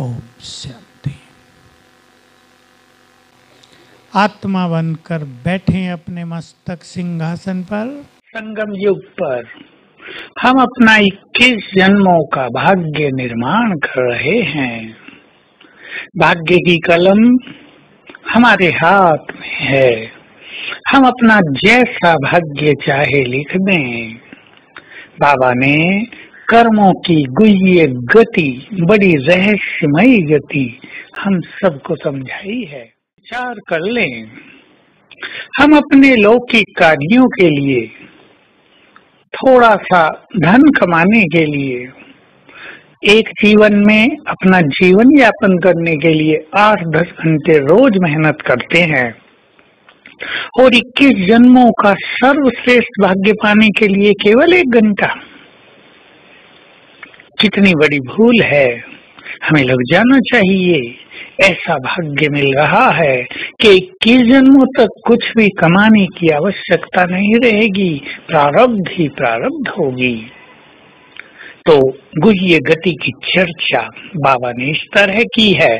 ओम शांति। आत्मा बनकर बैठे अपने मस्तक सिंहासन पर। संगम युग पर हम अपना 21 जन्मों का भाग्य निर्माण कर रहे हैं। भाग्य की कलम हमारे हाथ में है। हम अपना जैसा भाग्य चाहे लिख दें। बाबा ने कर्मों की गुह्य गति, बड़ी रहस्यमयी गति हम सबको समझाई है। विचार कर लें, हम अपने लौकिक कार्यों के लिए, थोड़ा सा धन कमाने के लिए, एक जीवन में अपना जीवन यापन करने के लिए 8-10 घंटे रोज मेहनत करते हैं और 21 जन्मों का सर्वश्रेष्ठ भाग्य पाने के लिए केवल 1 घंटा। कितनी बड़ी भूल है। हमें लग जाना चाहिए ऐसा भाग्य मिल रहा है कि 21 जन्मों तक कुछ भी कमाने की आवश्यकता नहीं रहेगी, प्रारब्ध ही प्रारब्ध होगी। तो गुह्य गति की चर्चा बाबा ने इस तरह की है।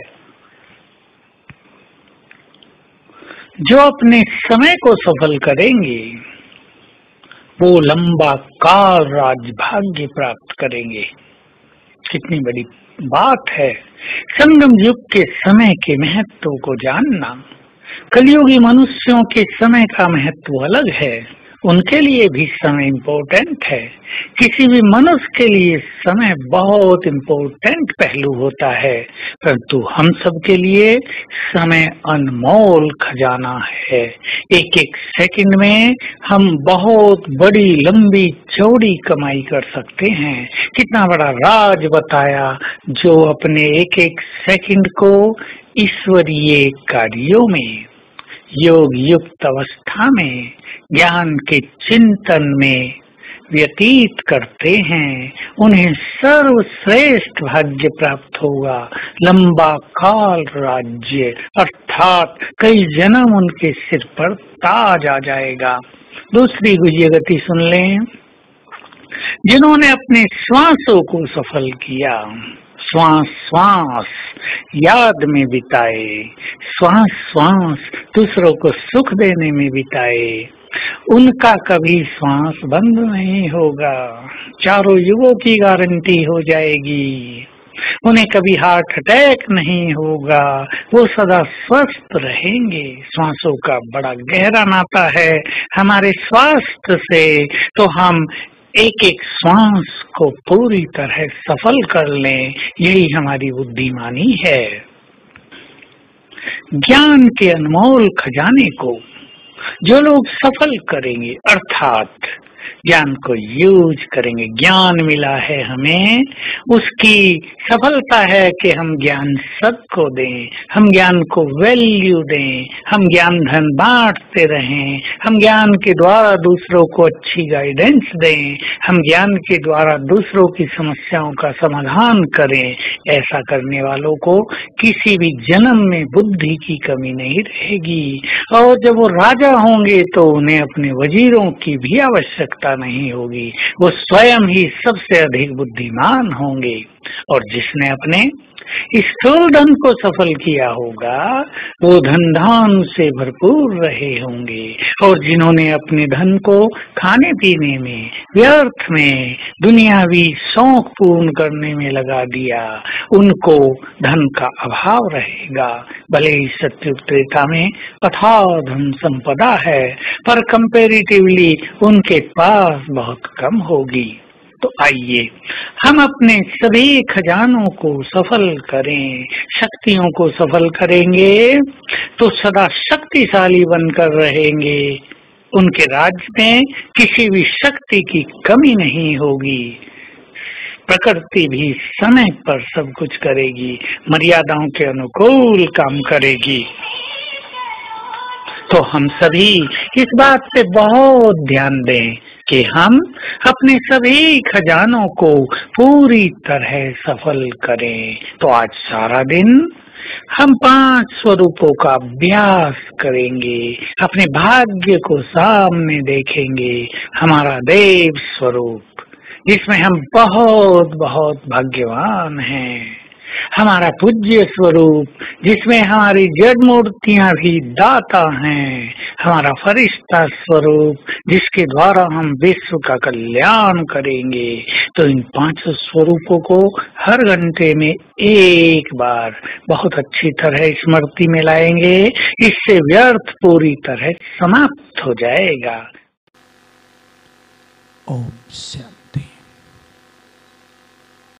जो अपने समय को सफल करेंगे वो लंबा काल राज भाग्य प्राप्त करेंगे। कितनी बड़ी बात है संगम युग के समय के महत्व को जानना। कलयुगी मनुष्यों के समय का महत्व अलग है, उनके लिए भी समय इम्पोर्टेंट है। किसी भी मनुष्य के लिए समय बहुत इम्पोर्टेंट पहलू होता है, परंतु हम सब के लिए समय अनमोल खजाना है। एक एक सेकंड में हम बहुत बड़ी लंबी चौड़ी कमाई कर सकते हैं। कितना बड़ा राज बताया जो अपने एक एक सेकंड को ईश्वरीय कार्यों में, योग युक्त अवस्था में, ज्ञान के चिंतन में व्यतीत करते हैं। उन्हें सर्वश्रेष्ठ भाग्य प्राप्त होगा, लंबा काल राज्य, अर्थात कई जन्म उनके सिर पर ताज आ जाएगा। दूसरी गुह्य गति सुन लें। जिन्होंने अपने श्वासों को सफल किया, श्वास श्वास याद में बिताए, श्वास श्वास दूसरों को सुख देने में बिताए, उनका कभी श्वास बंद नहीं होगा। चारों युगों की गारंटी हो जाएगी। उन्हें कभी हार्ट अटैक नहीं होगा, वो सदा स्वस्थ रहेंगे। श्वासों का बड़ा गहरा नाता है हमारे स्वास्थ्य से, तो हम एक एक श्वास को पूरी तरह सफल कर लें, यही हमारी बुद्धिमानी है। ज्ञान के अनमोल खजाने को जो लोग सफल करेंगे, अर्थात ज्ञान को यूज करेंगे, ज्ञान मिला है हमें, उसकी सफलता है कि हम ज्ञान सबको दें, हम ज्ञान को वैल्यू दें, हम ज्ञान धन बांटते रहें, हम ज्ञान के द्वारा दूसरों को अच्छी गाइडेंस दें, हम ज्ञान के द्वारा दूसरों की समस्याओं का समाधान करें। ऐसा करने वालों को किसी भी जन्म में बुद्धि की कमी नहीं रहेगी, और जब वो राजा होंगे तो उन्हें अपने वजीरों की भी आवश्यकता नहीं होगी। वो स्वयं ही सबसे अधिक बुद्धिमान होंगे। और जिसने अपने स्थूल धन को सफल किया होगा वो धन धान से भरपूर रहे होंगे, और जिन्होंने अपने धन को खाने पीने में, व्यर्थ में, दुनियावी शौक पूर्ण करने में लगा दिया, उनको धन का अभाव रहेगा। भले ही सत्युग त्रेता में अथाह धन संपदा है, पर कंपैरेटिवली उनके पास बहुत कम होगी। तो आइए हम अपने सभी खजानों को सफल करें। शक्तियों को सफल करेंगे तो सदा शक्तिशाली बनकर रहेंगे। उनके राज्य में किसी भी शक्ति की कमी नहीं होगी। प्रकृति भी समय पर सब कुछ करेगी, मर्यादाओं के अनुकूल काम करेगी। तो हम सभी इस बात पे बहुत ध्यान दें कि हम अपने सभी खजानों को पूरी तरह सफल करें। तो आज सारा दिन हम 5 स्वरूपों का अभ्यास करेंगे, अपने भाग्य को सामने देखेंगे। हमारा देव स्वरूप जिसमें हम बहुत बहुत भाग्यवान हैं, हमारा पूज्य स्वरूप जिसमें हमारी जड़ मूर्तियां भी दाता हैं, हमारा फरिश्ता स्वरूप जिसके द्वारा हम विश्व का कल्याण करेंगे। तो इन 5 स्वरूपों को हर घंटे में एक बार बहुत अच्छी तरह स्मृति में लाएंगे, इससे व्यर्थ पूरी तरह समाप्त हो जाएगा। ओम शांति।